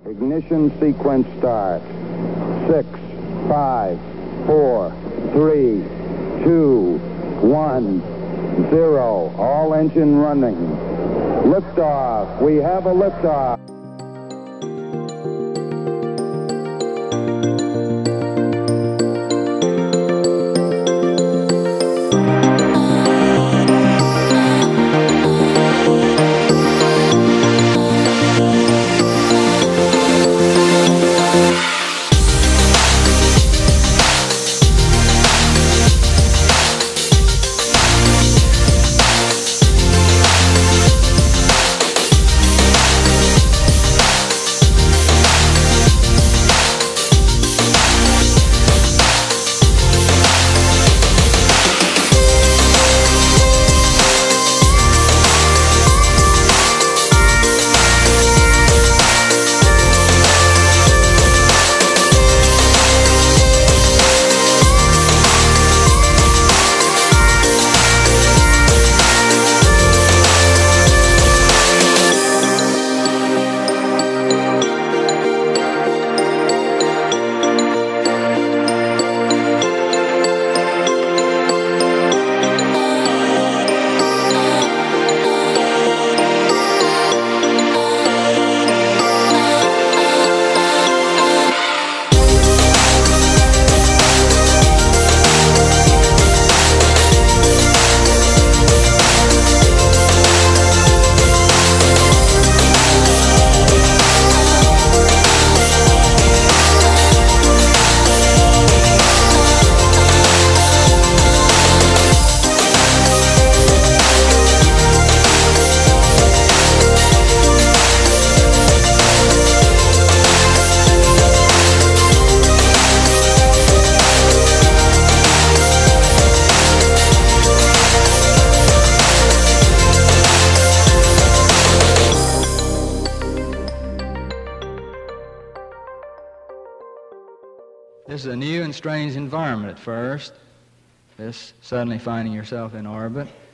Ignition sequence start. 6, 5, 4, 3, 2, 1, 0. All engine running. Liftoff. We have a liftoff. This is a new and strange environment at first, this suddenly finding yourself in orbit.